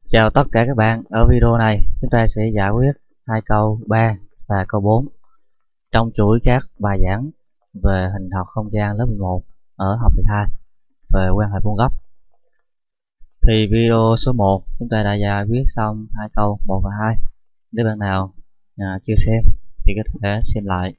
Chào tất cả các bạn, ở video này chúng ta sẽ giải quyết hai câu 3 và câu 4 trong chuỗi các bài giảng về hình học không gian lớp 11 ở học kỳ 2 về quan hệ vuông góc. Thì video số 1 chúng ta đã giải quyết xong hai câu 1 và 2. Nếu bạn nào chưa xem thì có thể xem lại.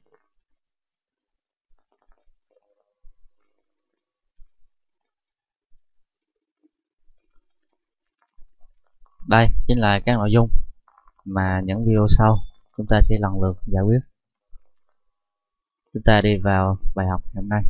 Đây chính là các nội dung mà những video sau chúng ta sẽ lần lượt giải quyết. Chúng ta đi vào bài học hôm nay.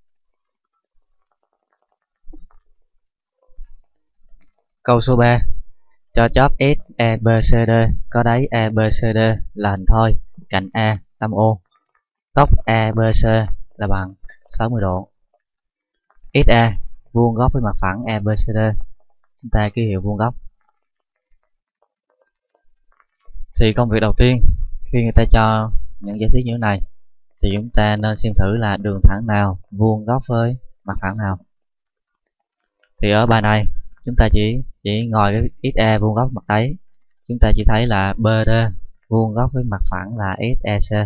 Câu số 3. Cho chóp SEBCD có đáy EBCD là hình thoi, cạnh A 8O, góc ABC là bằng 60 độ. SA vuông góc với mặt phẳng EBCD. Chúng ta ký hiệu vuông góc. Thì công việc đầu tiên khi người ta cho những giải thích như thế này thì chúng ta nên xem thử là đường thẳng nào vuông góc với mặt phẳng nào. Thì ở bài này chúng ta chỉ ngồi cái XE vuông góc mặt đáy, chúng ta chỉ thấy là BD vuông góc với mặt phẳng là SEC.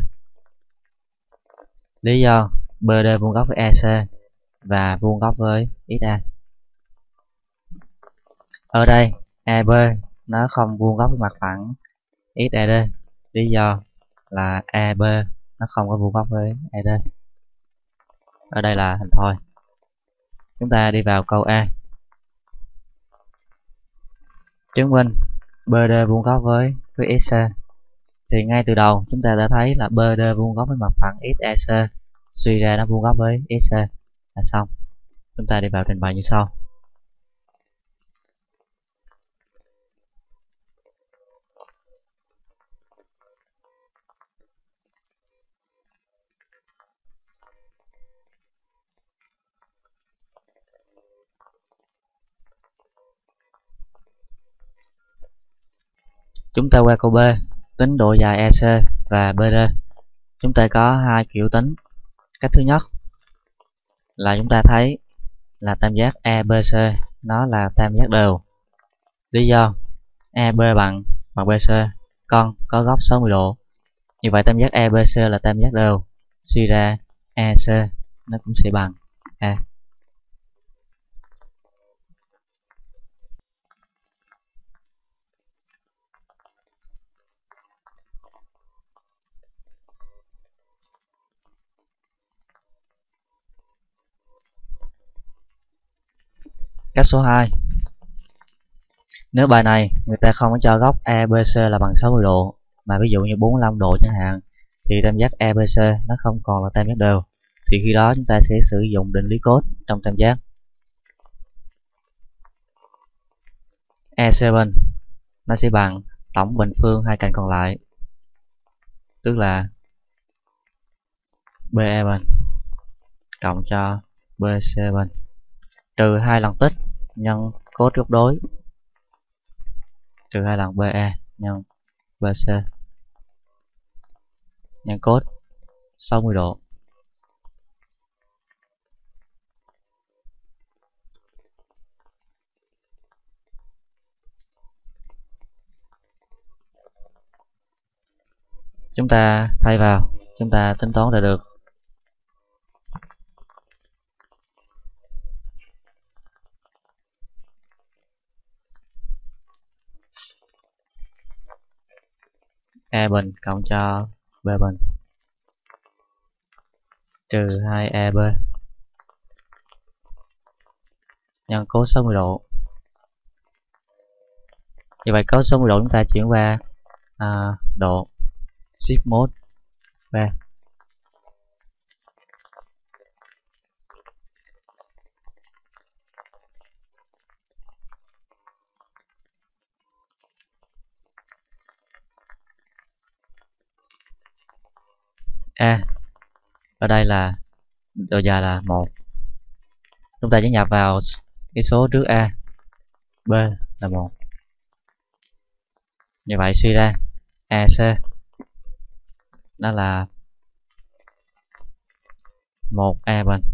Lý do BD vuông góc với EC và vuông góc với XA. Ở đây EB nó không vuông góc với mặt phẳng XED, lý do là EB nó không có vuông góc với ED. Ở đây là hình thoi. Chúng ta đi vào câu A. Chứng minh BD vuông góc với SC. Thì ngay từ đầu chúng ta đã thấy là BD vuông góc với mặt phẳng SEC, suy ra nó vuông góc với SC là xong. Chúng ta đi vào trình bày như sau. Chúng ta qua câu B, tính độ dài EC và BD. Chúng ta có hai kiểu tính. Cách thứ nhất là chúng ta thấy là tam giác EBC nó là tam giác đều. Lý do EB bằng BC, con có góc 60 độ. Như vậy tam giác EBC là tam giác đều, suy ra EC nó cũng sẽ bằng A. Cách số 2. Nếu bài này người ta không có cho góc EBC là bằng 60 độ mà ví dụ như 45 độ chẳng hạn, thì tam giác EBC nó không còn là tam giác đều. Thì khi đó chúng ta sẽ sử dụng định lý cos trong tam giác. EC bình nó sẽ bằng tổng bình phương hai cạnh còn lại, tức là BE bình cộng cho BC bình trừ 2 lần tích nhân cos góc đối trừ 2 lần BE nhân BC nhân cos 60 độ. Chúng ta thay vào, chúng ta tính toán ra được E bình cộng cho B bình trừ 2EB nhân cos 60 độ. Như vậy cos 60 độ chúng ta chuyển qua độ shift mode 3. Ở đây là độ dài là 1. Chúng ta chỉ nhập vào cái số trước A, B là 1. Như vậy suy ra EC nó là 1E bình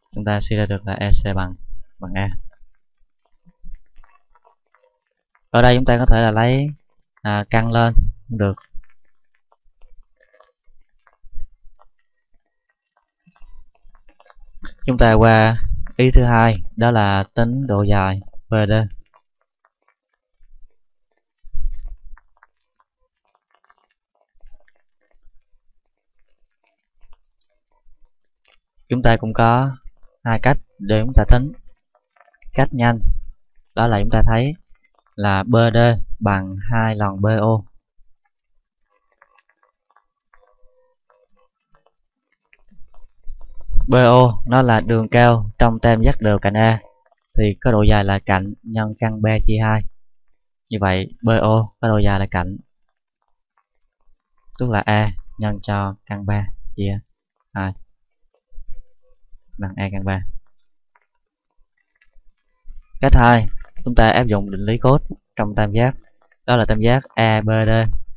chúng ta suy ra được là EC bằng A. Ở đây chúng ta có thể là lấy căn lên cũng được. Chúng ta qua ý thứ hai, đó là tính độ dài BD. Chúng ta cũng có hai cách để chúng ta tính. Cách nhanh đó là chúng ta thấy là BD bằng 2 lần BO. BO nó là đường cao trong tam giác đều cạnh A, thì có độ dài là cạnh nhân căn B chia 2. Như vậy BO có độ dài là cạnh, tức là A nhân cho căn 3 chia 2 bằng A căn 3. Cách 2, chúng ta áp dụng định lý cos trong tam giác, đó là tam giác ABD.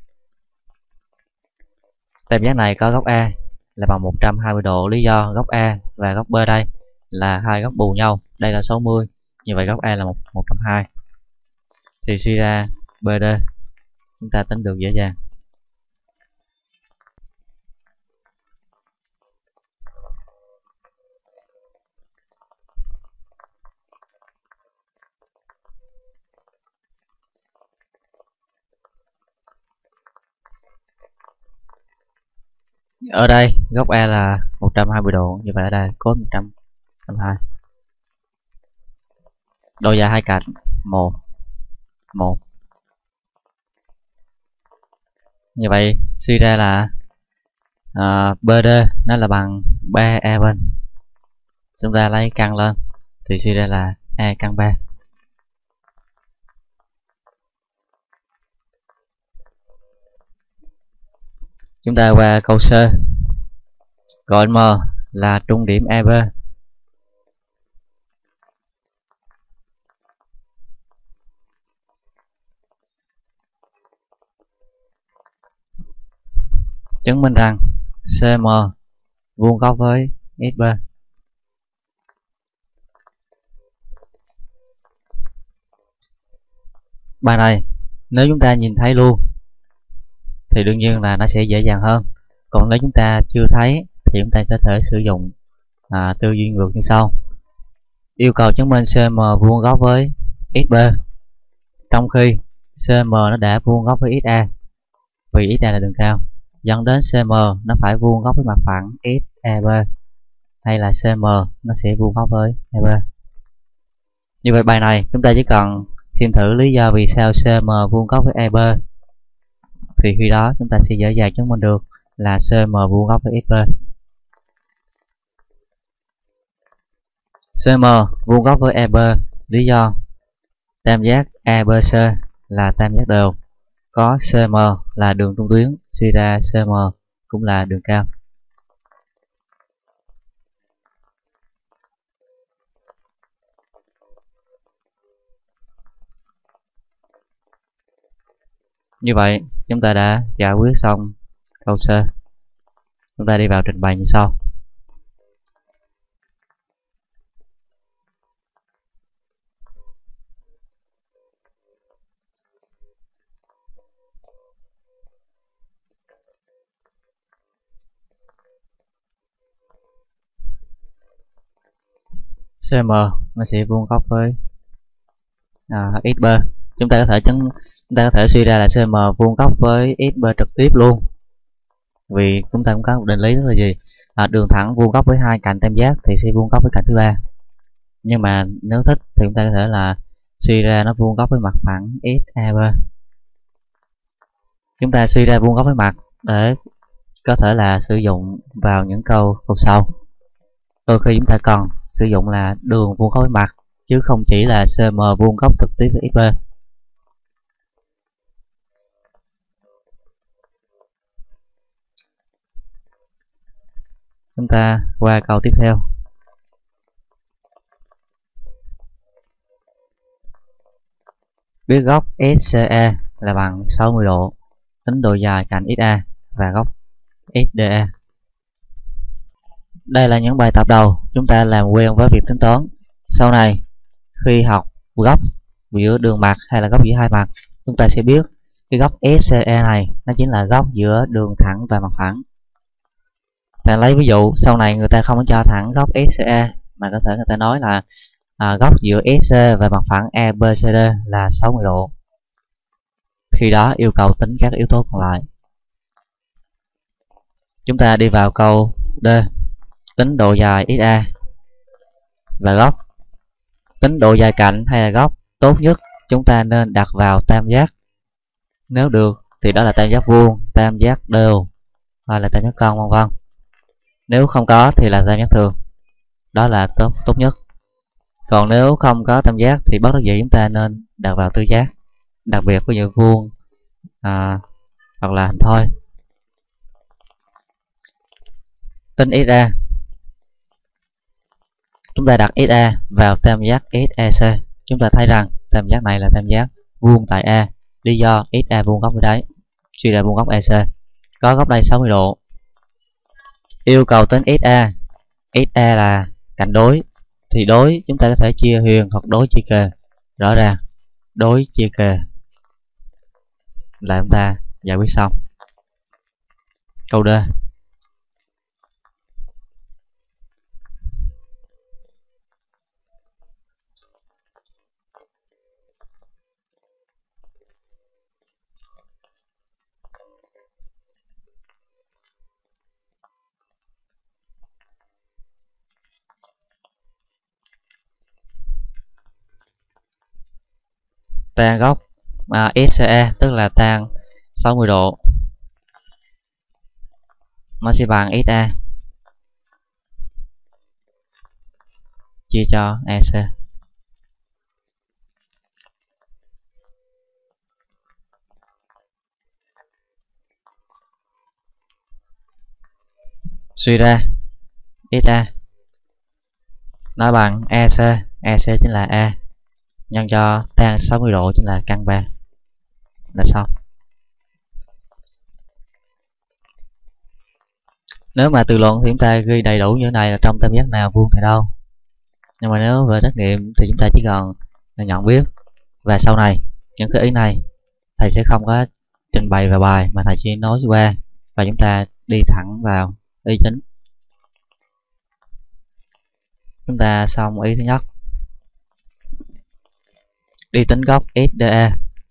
Tam giác này có góc A là bằng 120 độ, lý do góc A và góc B đây là hai góc bù nhau, đây là 60, như vậy góc A là 120. Thì suy ra BD chúng ta tính được dễ dàng. Ở đây góc A là 120 độ, như vậy ở đây cos 120. Độ dài hai cạnh 1. Như vậy suy ra là BD nó là bằng 3A bên. Chúng ta lấy căn lên thì suy ra là A căn 3. Chúng ta qua câu C, gọi M là trung điểm AB. Chứng minh rằng CM vuông góc với XB. Bài này nếu chúng ta nhìn thấy luôn thì đương nhiên là nó sẽ dễ dàng hơn. Còn nếu chúng ta chưa thấy thì chúng ta có thể sử dụng tư duy ngược như sau. Yêu cầu chứng minh CM vuông góc với XB, trong khi CM nó đã vuông góc với XA, vì XA là đường cao, dẫn đến CM nó phải vuông góc với mặt phẳng XAB, hay là CM nó sẽ vuông góc với EB. Như vậy bài này chúng ta chỉ cần xem thử lý do vì sao CM vuông góc với EB, thì khi đó chúng ta sẽ dễ dàng chứng minh được là CM vuông góc với XB. CM vuông góc với EB, lý do tam giác ABC là tam giác đều, có CM là đường trung tuyến, suy ra CM cũng là đường cao. Như vậy chúng ta đã giải quyết xong câu C. Chúng ta đi vào trình bày như sau. CM nó sẽ vuông góc với XB. Chúng ta có thể suy ra là CM vuông góc với XB trực tiếp luôn, vì chúng ta cũng có một định lý đó là gì, đường thẳng vuông góc với hai cạnh tam giác thì sẽ vuông góc với cạnh thứ ba. Nhưng mà nếu thích thì chúng ta có thể là suy ra nó vuông góc với mặt phẳng XAB. Chúng ta suy ra vuông góc với mặt để có thể là sử dụng vào những câu sau. Đôi khi chúng ta cần sử dụng là đường vuông góc với mặt, chứ không chỉ là CM vuông góc trực tiếp với XB. Chúng ta qua câu tiếp theo. Biết góc SCE là bằng 60 độ, tính độ dài cạnh XA và góc SDE. Đây là những bài tập đầu chúng ta làm quen với việc tính toán. Sau này khi học góc giữa đường mặt hay là góc giữa hai mặt, chúng ta sẽ biết cái góc SCE này nó chính là góc giữa đường thẳng và mặt phẳng. Ta lấy ví dụ sau này người ta không có cho thẳng góc SCE mà có thể người ta nói là góc giữa SC và mặt phẳng EBCD là 60 độ. Khi đó yêu cầu tính các yếu tố còn lại. Chúng ta đi vào câu D. Tính độ dài XA và góc. Tính độ dài cạnh hay là góc, tốt nhất chúng ta nên đặt vào tam giác. Nếu được thì đó là tam giác vuông, tam giác đều hay là tam giác cong vân vân. Nếu không có thì là tam giác thường. Đó là tốt nhất. Còn nếu không có tam giác thì bất đắc dĩ chúng ta nên đặt vào tứ giác. Đặc biệt ví dụ vuông hoặc là hình thoi. Tính XA. Chúng ta đặt XA vào tam giác SEC. Chúng ta thấy rằng tam giác này là tam giác vuông tại A. Lý do XA vuông góc với đáy, suy ra vuông góc EC. Có góc đây 60 độ. Yêu cầu tính XA. XA là cạnh đối. Thì đối chúng ta có thể chia huyền hoặc đối chia kề. Rõ ràng đối chia kề là chúng ta giải quyết xong. Câu D. Tan góc SCE tức là tan 60 độ, nó sẽ bằng XA chia cho EC. Suy ra XA nó bằng EC, EC chính là A nhân cho tan 60 độ chính là căn 3 là xong. Nếu mà từ luận thì chúng ta ghi đầy đủ như thế này là trong tam giác nào vuông thì đâu. Nhưng mà nếu về trắc nghiệm thì chúng ta chỉ cần là nhận biết. Và sau này những cái ý này thầy sẽ không có trình bày vào bài mà thầy chỉ nói qua và chúng ta đi thẳng vào ý chính. Chúng ta xong ý thứ nhất. Đi tính góc SDE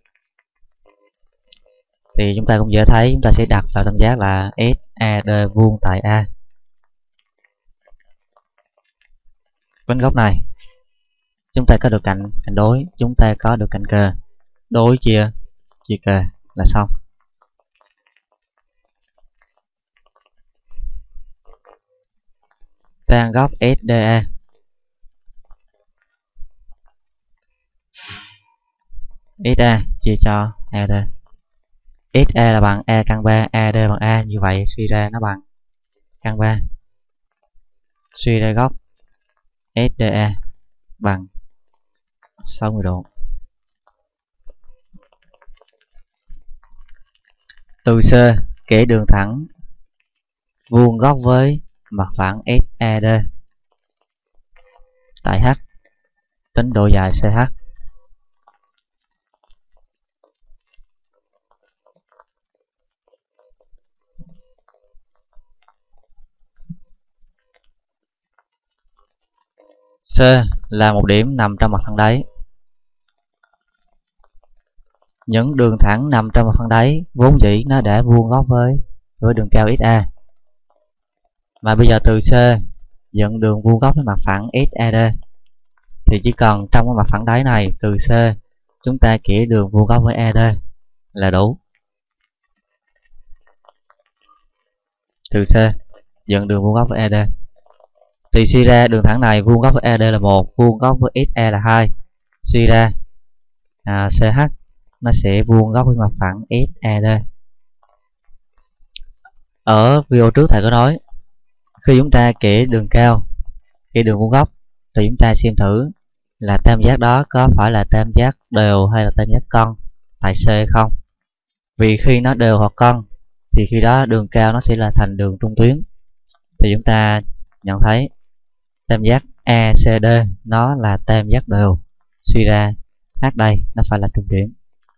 thì chúng ta cũng dễ thấy, chúng ta sẽ đặt vào tam giác là SAD vuông tại A. Tính góc này chúng ta có được cạnh đối, chúng ta có được cạnh kề, đối chia kề là xong. Tan góc SDE SA chia cho AD. SA là bằng A căn 3, AD bằng A, như vậy suy ra nó bằng căn 3. Suy ra góc SDE bằng 60 độ. Từ C kể đường thẳng vuông góc với mặt phẳng SAD tại H. Tính độ dài CH. C là một điểm nằm trong mặt phẳng đáy. Những đường thẳng nằm trong mặt phẳng đáy vốn dĩ nó đã vuông góc với đường cao SA. Mà bây giờ từ C dựng đường vuông góc với mặt phẳng SAD thì chỉ cần trong cái mặt phẳng đáy này từ C chúng ta kẻ đường vuông góc với AD là đủ. Từ C dựng đường vuông góc với AD thì suy ra đường thẳng này vuông góc với AD là 1, vuông góc với SE là 2. Suy ra CH nó sẽ vuông góc với mặt phẳng SAD. Ở video trước thầy có nói khi chúng ta kẻ đường cao, kẻ đường vuông góc thì chúng ta xem thử là tam giác đó có phải là tam giác đều hay là tam giác cong tại C không. Vì khi nó đều hoặc cong thì khi đó đường cao nó sẽ là thành đường trung tuyến. Thì chúng ta nhận thấy tam giác ACD nó là tam giác đều, suy ra H đây nó phải là trung điểm.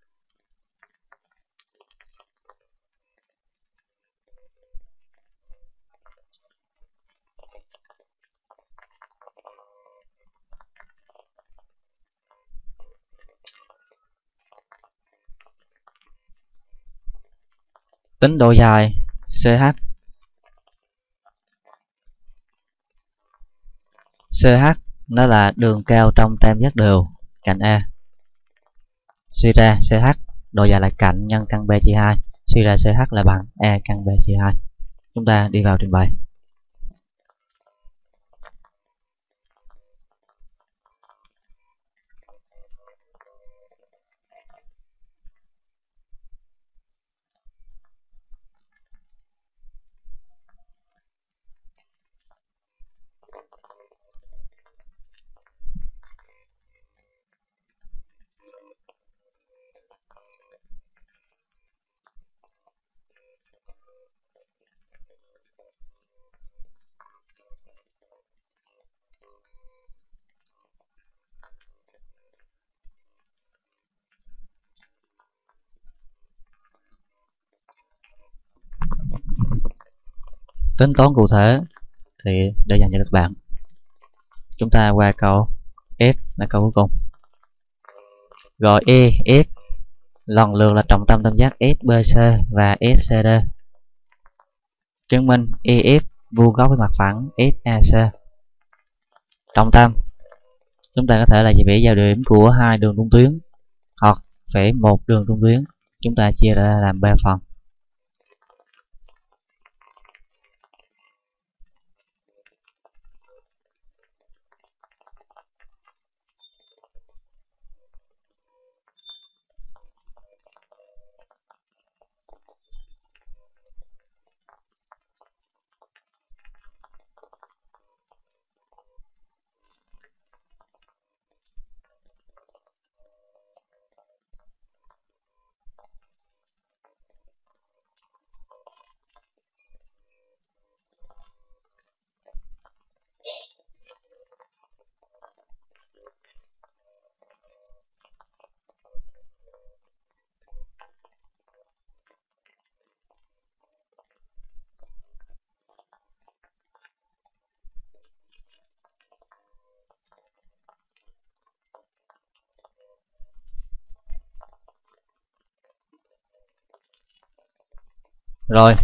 Tính độ dài CH. CH nó là đường cao trong tam giác đều cạnh A. Suy ra CH độ dài là cạnh nhân căn B chia 2, suy ra CH là bằng E căn B chia 2. Chúng ta đi vào trình bày. Tính toán cụ thể thì để dành cho các bạn, chúng ta qua câu F là câu cuối cùng. Gọi E, F lần lượt là trọng tâm tam giác SBC và SCD. Chứng minh EF vuông góc với mặt phẳng SAC. Trọng tâm chúng ta có thể là vẽ giao điểm của hai đường trung tuyến hoặc vẽ một đường trung tuyến. Chúng ta chia ra làm 3 phần. Rồi,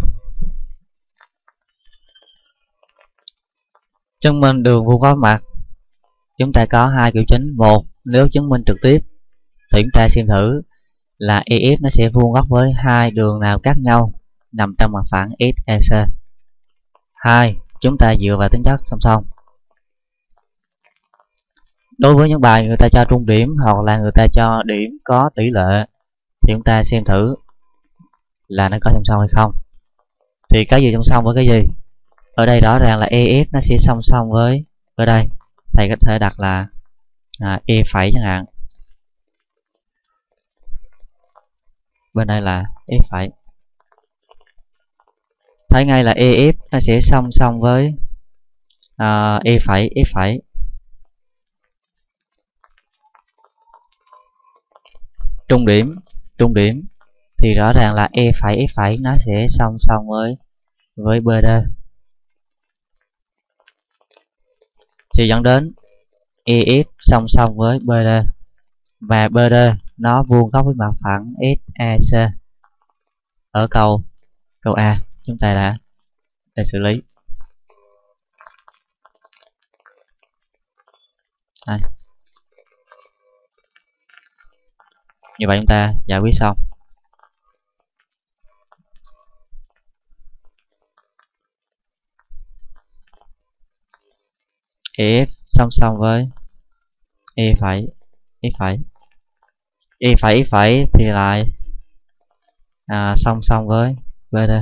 chứng minh đường vuông góc mặt chúng ta có hai kiểu chính. Một, nếu chứng minh trực tiếp thì chúng ta xem thử là EF nó sẽ vuông góc với hai đường nào cắt nhau nằm trong mặt phẳng SEC. Hai, chúng ta dựa vào tính chất song song. Đối với những bài người ta cho trung điểm hoặc là người ta cho điểm có tỷ lệ thì chúng ta xem thử là nó có song song hay không. Thì cái gì song song với cái gì? Ở đây rõ ràng là EF nó sẽ song song với, ở đây thầy có thể đặt là E phẩy chẳng hạn, bên đây là E phẩy. Thấy ngay là EF nó sẽ song song với E phẩy, F phẩy. Trung điểm thì rõ ràng là E phẩy, F phẩy nó sẽ song song với BD, thì dẫn đến EF song song với BD và BD nó vuông góc với mặt phẳng SAC. Ở câu A chúng ta đã xử lý. Đây. Như vậy chúng ta giải quyết xong. EF song song với E phẩy, F phẩy. E phẩy, F phẩy thì lại song song với BD.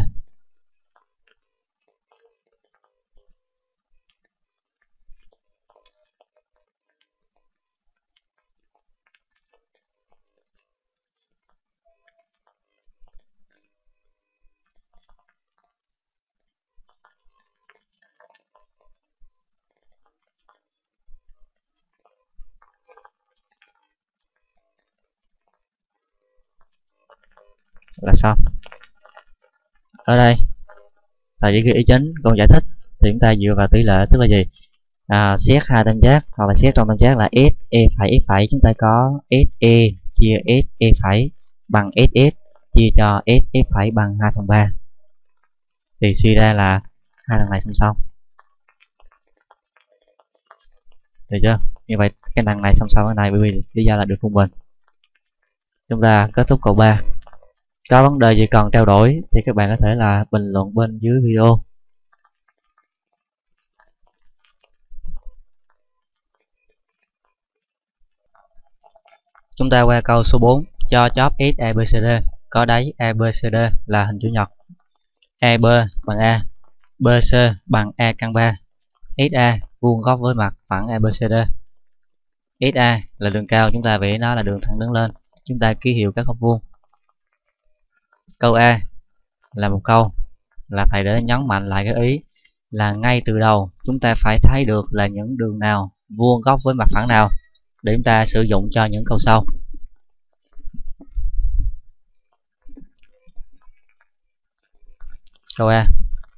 là xong. Ở đây thầy chỉ ghi ý chính, còn giải thích thì chúng ta dựa vào tỷ lệ, tức là gì? Xét hai tam giác hoặc là xét trong tam giác là s e phẩy s phẩy, chúng ta có se chia s e phẩy bằng ss chia cho s f phẩy bằng 2/3, thì suy ra là hai thằng này song song, được chưa? Như vậy cái thằng này song song cái này bởi vì lý do là được trung bình. Chúng ta kết thúc câu 3. Có vấn đề gì cần trao đổi thì các bạn có thể là bình luận bên dưới video. Chúng ta qua câu số 4. Cho chóp XABCD có đáy ABCD là hình chữ nhật. AB bằng A, BC bằng A căn 3, SA vuông góc với mặt phẳng ABCD. SA là đường cao, chúng ta vẽ nó là đường thẳng đứng lên. Chúng ta ký hiệu các góc vuông. Câu A là một câu là thầy đã nhấn mạnh lại cái ý là ngay từ đầu chúng ta phải thấy được là những đường nào vuông góc với mặt phẳng nào để chúng ta sử dụng cho những câu sau. Câu A,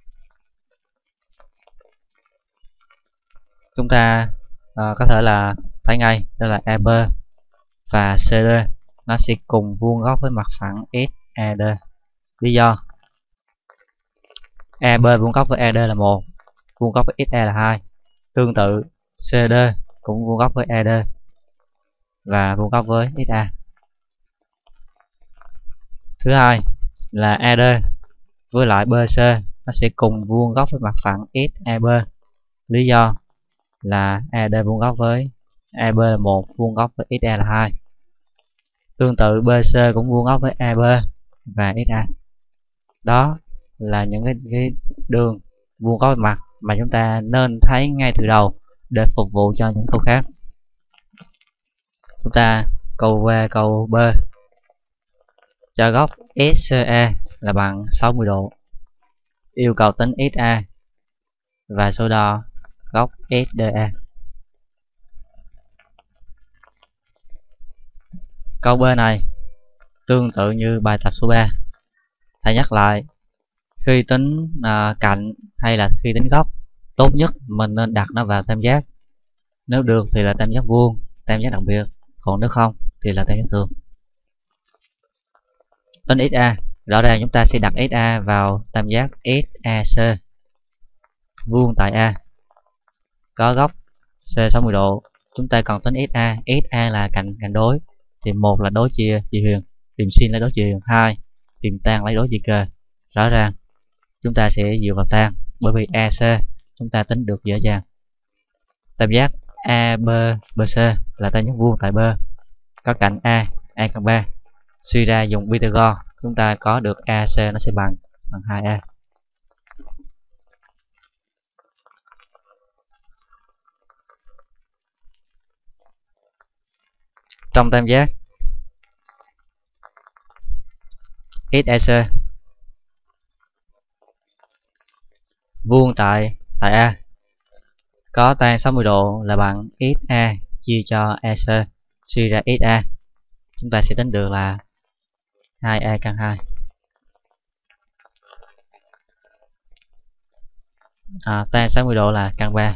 chúng ta có thể là thấy ngay đó là AB và CD nó sẽ cùng vuông góc với mặt phẳng SAD. Lý do AB vuông góc với AD là 1, vuông góc với SA là 2. Tương tự CD cũng vuông góc với AD và vuông góc với SA. Thứ hai là AD với lại BC nó sẽ cùng vuông góc với mặt phẳng SAB. Lý do là AD vuông góc với AB là 1, vuông góc với SA là 2. Tương tự BC cũng vuông góc với AB và SA. Đó là những cái đường vuông góc với mặt mà chúng ta nên thấy ngay từ đầu để phục vụ cho những câu khác. Chúng ta câu qua câu B. Cho góc SCA là bằng 60 độ. Yêu cầu tính SA và số đo góc SDA. Câu B này tương tự như bài tập số 3. Thầy nhắc lại, khi tính cạnh hay là khi tính góc, tốt nhất mình nên đặt nó vào tam giác. Nếu được thì là tam giác vuông, tam giác đặc biệt, còn nếu không thì là tam giác thường. Tính SA, rõ ràng chúng ta sẽ đặt SA vào tam giác SAC, vuông tại A, có góc C 60 độ. Chúng ta còn tính SA, SA là cạnh đối, thì một là đối chia chiều huyền, tìm sin lấy đối chiều huyền, 2 tìm tan lấy đối chia kề. Rõ ràng chúng ta sẽ dựa vào tan, bởi vì AC chúng ta tính được dễ dàng. Tam giác ABBC là tam giác vuông tại B, có cạnh A căn 3. Suy ra dùng Pythagore, chúng ta có được AC nó sẽ bằng 2A. Trong tam giác SAC vuông tại A, có tan 60 độ là bằng SA chia cho AC. Suy ra SA chúng ta sẽ tính được là 2A căn 2. Tan 60 độ là căn 3.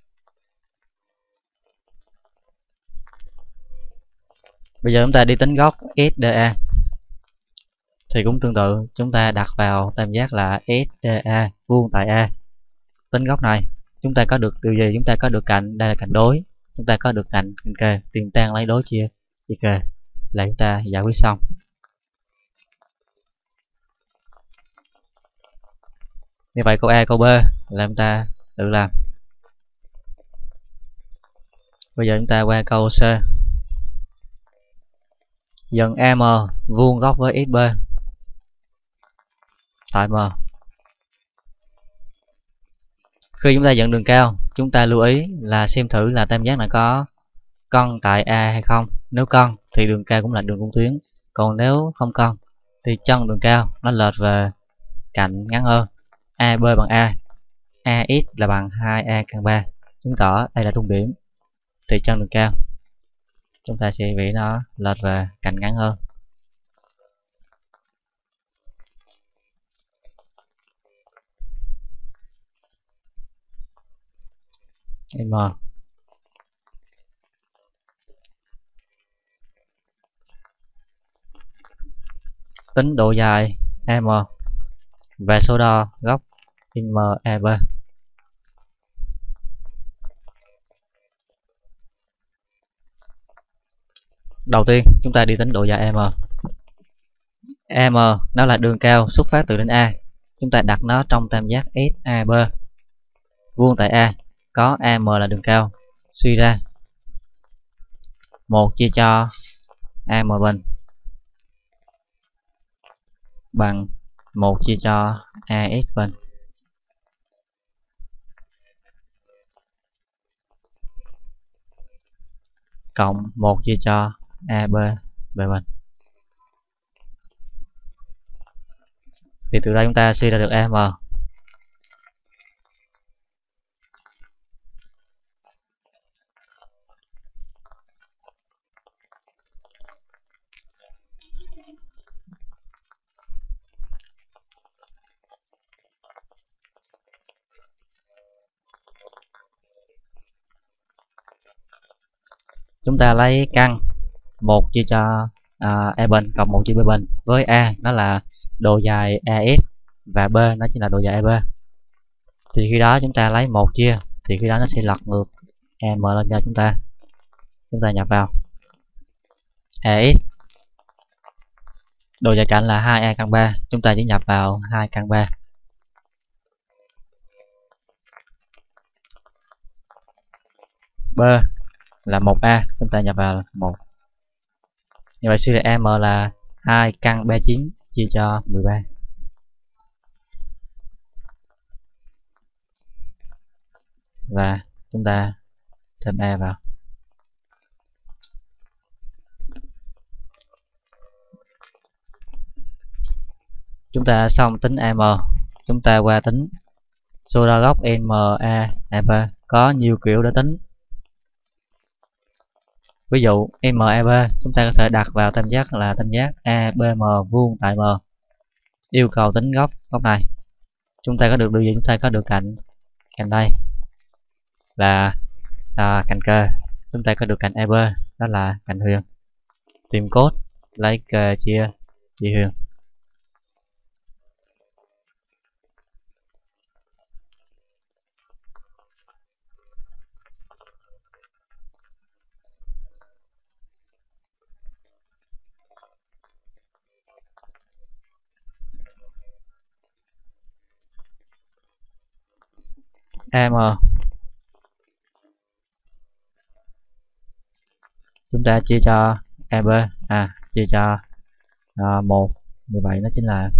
Bây giờ chúng ta đi tính góc SDA thì cũng tương tự, chúng ta đặt vào tam giác là SDA vuông tại A. Tính góc này chúng ta có được điều gì? Chúng ta có được cạnh, đây là cạnh đối, chúng ta có được cạnh kề, tìm tan lấy đối chia kề là chúng ta giải quyết xong. Như vậy câu A, câu B là chúng ta tự làm. Bây giờ chúng ta qua câu C. Dẫn AM vuông góc với XB tại M. Khi chúng ta dẫn đường cao, chúng ta lưu ý là xem thử là tam giác này có cân tại A hay không. Nếu cân thì đường cao cũng là đường cung tuyến, còn nếu không cân thì chân đường cao nó lệch về cạnh ngắn hơn. AB bằng A, AX là bằng 2A căn 3, chứng tỏ đây là trung điểm, thì chân đường cao chúng ta sẽ vẽ nó lệch về cạnh ngắn hơn. M. Tính độ dài M và số đo góc MEB. Đầu tiên chúng ta đi tính độ dài M. M nó là đường cao xuất phát từ đỉnh A. Chúng ta đặt nó trong tam giác SAB vuông tại A, có AM là đường cao, suy ra 1 chia cho AM bình bằng 1 chia cho AS bình cộng 1 chia cho AB bình. Thì từ đây chúng ta suy ra được AM. Chúng ta lấy căn 1 chia cho E bình cộng 1 chia B bình với A nó là độ dài AS và B nó chính là độ dài EB. Thì khi đó chúng ta lấy 1 chia thì khi đó nó sẽ lật ngược M lên cho chúng ta. Chúng ta nhập vào AS độ dài cạnh là 2A căn 3, chúng ta chỉ nhập vào 2 căn 3. B là 1A, chúng ta nhập vào 1. Như vậy suy ra M là 2 căn 39 chia cho 13. Và chúng ta thêm E vào. Chúng ta xong tính M, chúng ta qua tính số đo góc MEB. Có nhiều kiểu để tính. Ví dụ MEB chúng ta có thể đặt vào tam giác là tam giác ABM vuông tại M. Yêu cầu tính góc này. Chúng ta có được điều gì? Chúng ta có được cạnh đây là cạnh cơ. Chúng ta có được cạnh EB đó là cạnh huyền. Tìm cốt lấy cơ chia huyền. M chúng ta chia cho EB chia cho 1, như vậy nó chính là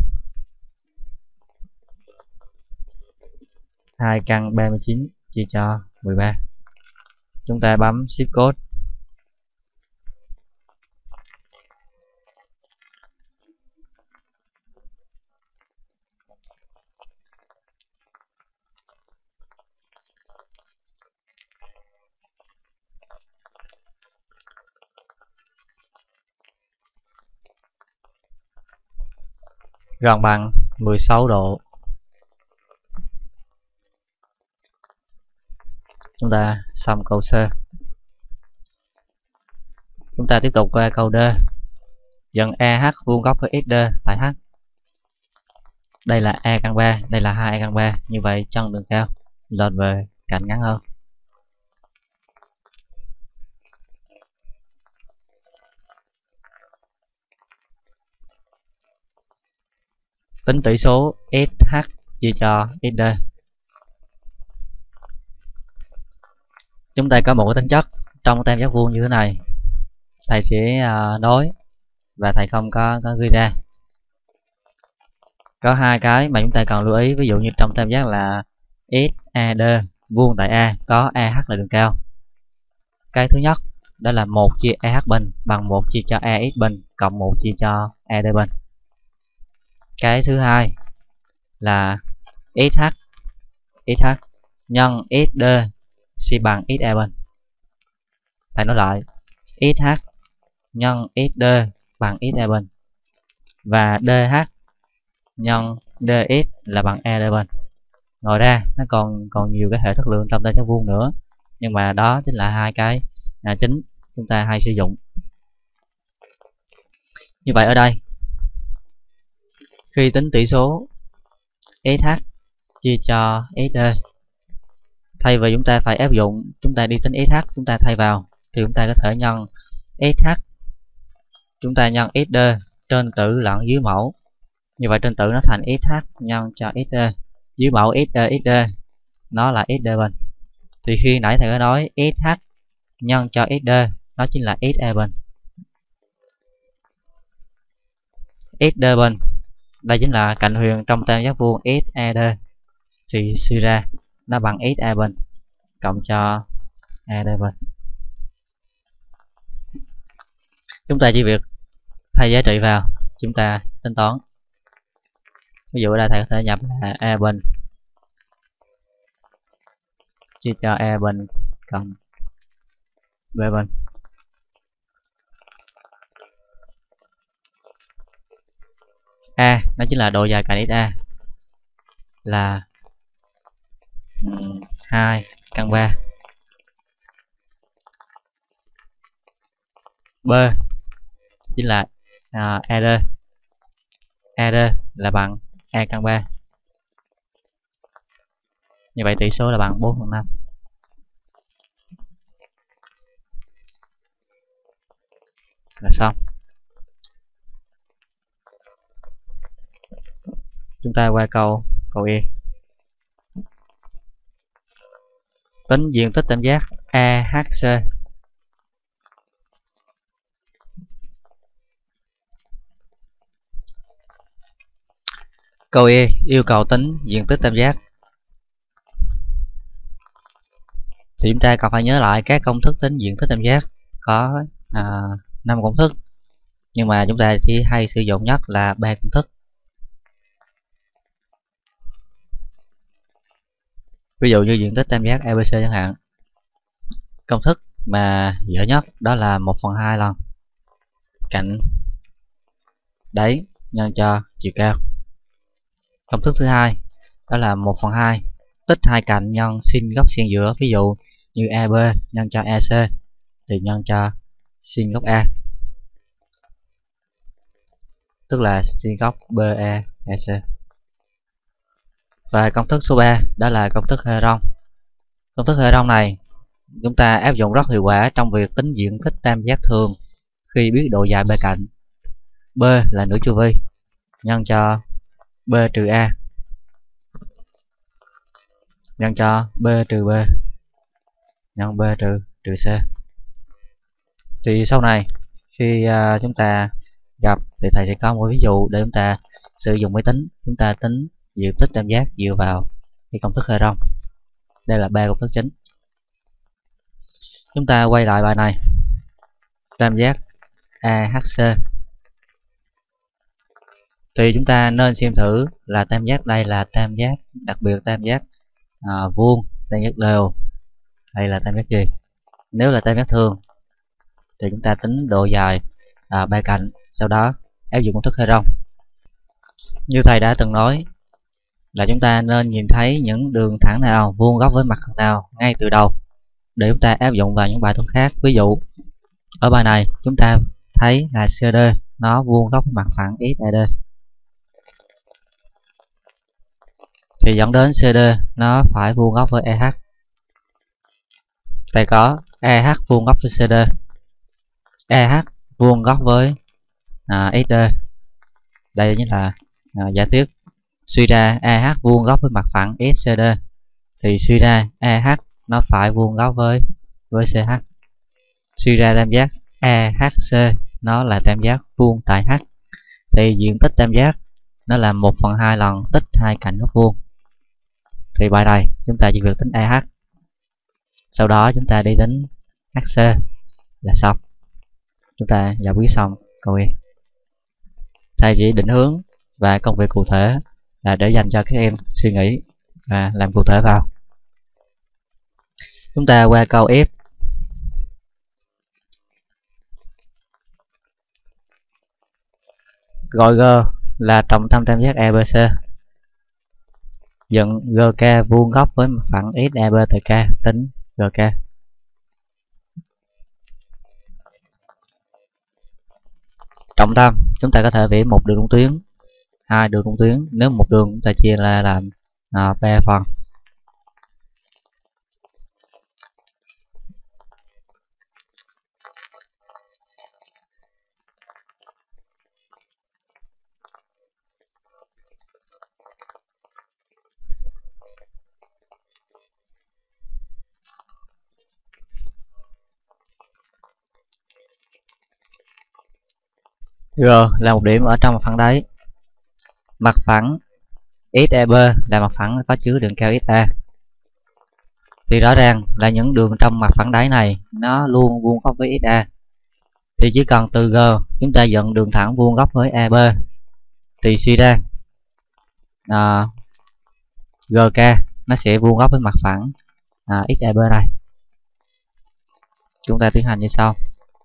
2 căn 39 chia cho 13. Chúng ta bấm shift code. Gần bằng 16 độ. Chúng ta xong câu C. Chúng ta tiếp tục qua câu D. Dẫn EH vuông góc với SD tại H. Đây là E căn 3, đây là 2E căn 3. Như vậy chân đường cao lên về cạnh ngắn hơn. Tính tỷ số SH chia cho SD. Chúng ta có một cái tính chất trong tam giác vuông như thế này. Thầy sẽ nói và thầy không có ghi ra. Có hai cái mà chúng ta cần lưu ý. Ví dụ như trong tam giác là SAD vuông tại A có AH là đường cao. Cái thứ nhất đó là 1 chia EH bình bằng 1 chia cho AS bình cộng 1 chia cho AD bình. Cái thứ hai là SH nhân SD sẽ bằng SE bình. Thầy nói lại, SH nhân SD bằng SE bình và DH nhân DS là bằng ED bình. Ngoài ra nó còn nhiều cái hệ thức lượng trong tam giác vuông nữa. nhưng mà đó chính là hai cái chính chúng ta hay sử dụng. Như vậy ở đây khi tính tỷ số SH chia cho SD, thay vì chúng ta phải áp dụng chúng ta đi tính SH chúng ta thay vào, thì chúng ta có thể nhân SH chúng ta nhân SD trên tử lẫn dưới mẫu. Như vậy trên tử nó thành SH nhân cho SD, dưới mẫu SD nó là SD bình. Thì khi nãy thầy có nói SH nhân cho SD nó chính là SE bình. SD bình đây chính là cạnh huyền trong tam giác vuông SED, thì suy ra nó bằng SE bình cộng cho ED bình. Chúng ta chỉ việc thay giá trị vào, chúng ta tính toán. Ví dụ ở đây thầy có thể nhập là E bình chia cho E bình cộng B bình. A nó chính là độ dài cạnh XA là 2 căn 3. B chính là ED. ED là bằng E căn 3. Như vậy tỷ số là bằng 4/5. Là xong. Chúng ta qua câu E. Tính diện tích tam giác AHC. Câu E yêu cầu tính diện tích tam giác. Thì chúng ta cần phải nhớ lại các công thức tính diện tích tam giác có 5 công thức, nhưng mà chúng ta chỉ hay sử dụng nhất là 3 công thức. Ví dụ như diện tích tam giác ABC chẳng hạn, công thức mà dễ nhất đó là 1/2 lần cạnh đáy nhân cho chiều cao. Công thức thứ hai đó là 1/2 tích hai cạnh nhân sin góc xiên giữa, ví dụ như AB nhân cho EC thì nhân cho sin góc A, tức là sin góc BEC. Và công thức số 3 đó là công thức Heron. Công thức Heron này chúng ta áp dụng rất hiệu quả trong việc tính diện tích tam giác thường khi biết độ dài bề cạnh. B là nửa chu vi nhân cho B trừ A nhân cho B trừ B nhân B trừ C. Thì sau này khi chúng ta gặp thì thầy sẽ có một ví dụ để chúng ta sử dụng máy tính, chúng ta tính diện tích tam giác dựa vào cái công thức Heron. Đây là 3 công thức chính. Chúng ta quay lại bài này. Tam giác AHC thì chúng ta nên xem thử là tam giác đây là tam giác đặc biệt, tam giác vuông, tam giác đều hay là tam giác gì. Nếu là tam giác thường thì chúng ta tính độ dài ba cạnh, sau đó áp dụng công thức Heron. Như thầy đã từng nói là chúng ta nên nhìn thấy những đường thẳng nào vuông góc với mặt nào ngay từ đầu để chúng ta áp dụng vào những bài toán khác. Ví dụ ở bài này chúng ta thấy là CD nó vuông góc với mặt phẳng XED, thì dẫn đến CD nó phải vuông góc với EH. Đây có EH vuông góc với CD, EH vuông góc với SD. Đây chính là giả thuyết. Suy ra EH vuông góc với mặt phẳng SCD thì suy ra EH nó phải vuông góc với CH. Suy ra tam giác EHC nó là tam giác vuông tại H, thì diện tích tam giác nó là 1/2 lần tích hai cạnh góc vuông. Thì bài này chúng ta chỉ việc tính EH, sau đó chúng ta đi tính HC là xong. Chúng ta giải quyết xong câu E. Thầy chỉ định hướng và công việc cụ thể là để dành cho các em suy nghĩ và làm cụ thể vào. Chúng ta qua câu F. Gọi G là trọng tâm tam giác ABC. Dựng GK vuông góc với mặt phẳng SEB tại K, tính GK. Trọng tâm, chúng ta có thể vẽ một đường trung tuyến, hai đường trung tuyến. Nếu một đường chúng ta chia ra làm 3 phần. G là một điểm ở trong mặt phẳng đáy. Mặt phẳng SEB là mặt phẳng có chứa đường cao SA. Thì rõ ràng là những đường trong mặt phẳng đáy này nó luôn vuông góc với SA. Thì chỉ cần từ G chúng ta dựng đường thẳng vuông góc với AB thì suy ra GK nó sẽ vuông góc với mặt phẳng SEB này. Chúng ta tiến hành như sau.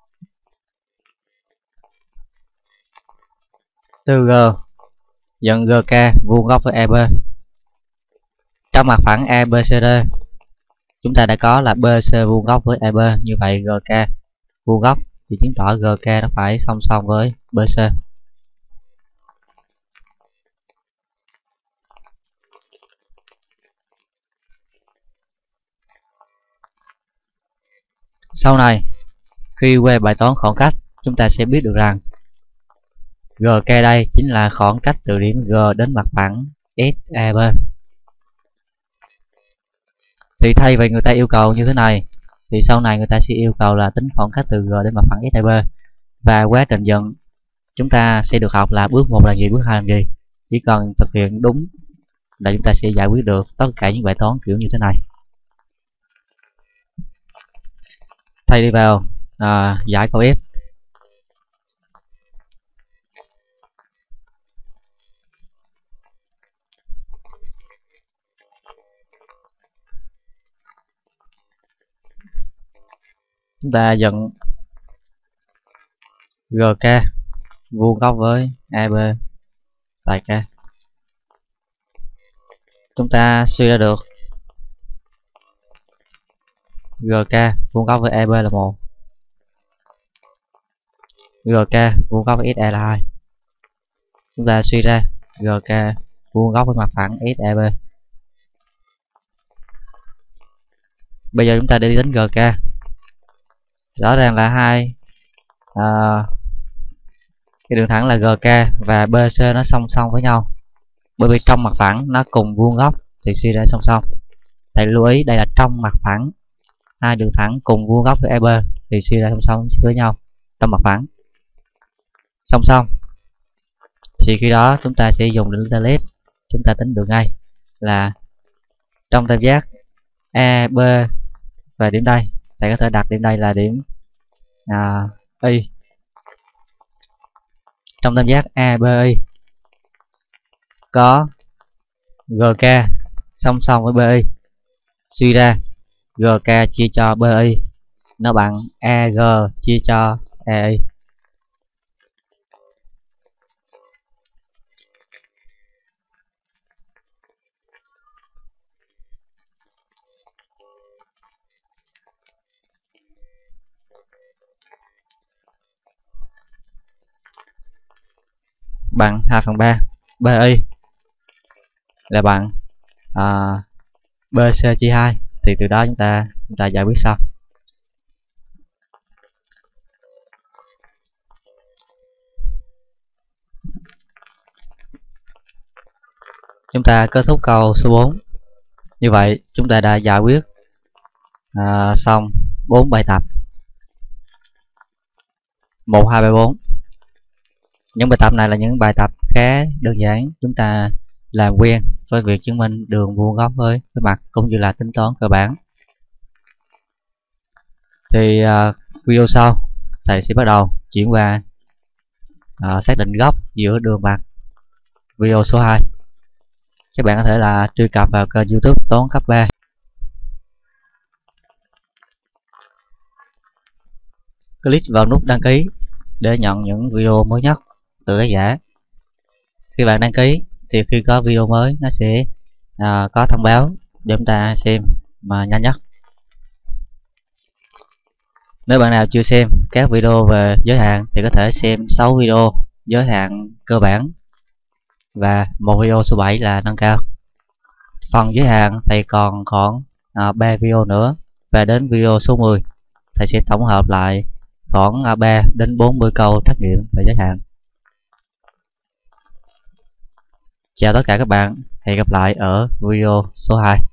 Từ G dựng GK vuông góc với AB. Trong mặt phẳng ABCD chúng ta đã có là BC vuông góc với AB, như vậy GK vuông góc thì chứng tỏ GK nó phải song song với BC. Sau này khi quay bài toán khoảng cách, chúng ta sẽ biết được rằng GK đây chính là khoảng cách từ điểm G đến mặt phẳng SAB. Thì thay vì người ta yêu cầu như thế này, thì sau này người ta sẽ yêu cầu là tính khoảng cách từ G đến mặt phẳng SAB. Và quá trình dựng chúng ta sẽ được học là bước 1 là gì, bước 2 làm gì. Chỉ cần thực hiện đúng là chúng ta sẽ giải quyết được tất cả những bài toán kiểu như thế này. Thay đi vào giải câu F. Chúng ta dựng GK vuông góc với AB tại K. Chúng ta suy ra được GK vuông góc với AB là 1, GK vuông góc với SE là 2. Chúng ta suy ra GK vuông góc với mặt phẳng SEB. Bây giờ chúng ta đi tính GK. Rõ ràng là cái đường thẳng là GK và BC nó song song với nhau, bởi vì trong mặt phẳng nó cùng vuông góc thì suy ra song song. Thầy lưu ý đây là trong mặt phẳng, hai đường thẳng cùng vuông góc với AB thì suy ra song song với nhau trong mặt phẳng. Song song thì khi đó chúng ta sẽ dùng định delta left, chúng ta tính được ngay là trong tam giác AB và điểm đây, thầy có thể đặt điểm đây là điểm Y. Trong tam giác ABI có GK song song với BI, suy ra GK chia cho BI nó bằng AG chia cho AI. Bằng 2/3. BI là bằng BC chia 2. Thì từ đó chúng ta giải quyết xong. Chúng ta kết thúc câu số 4. Như vậy chúng ta đã giải quyết xong 4 bài tập 1, 2, 3, 4. Những bài tập này là những bài tập khá đơn giản, chúng ta làm quen với việc chứng minh đường vuông góc với mặt cũng như là tính toán cơ bản. Thì video sau thầy sẽ bắt đầu chuyển qua xác định góc giữa đường mặt, video số 2. Các bạn có thể là truy cập vào kênh YouTube Toán cấp 3. Click vào nút đăng ký để nhận những video mới nhất từ tác giả. Khi bạn đăng ký thì khi có video mới nó sẽ có thông báo để chúng ta xem mà nhanh nhất. Nếu bạn nào chưa xem các video về giới hạn thì có thể xem 6 video giới hạn cơ bản và một video số 7 là nâng cao. Phần giới hạn thầy còn khoảng 3 video nữa, và đến video số 10 thầy sẽ tổng hợp lại khoảng 3 đến 40 câu trắc nghiệm về giới hạn. Chào tất cả các bạn, hẹn gặp lại ở video số 2.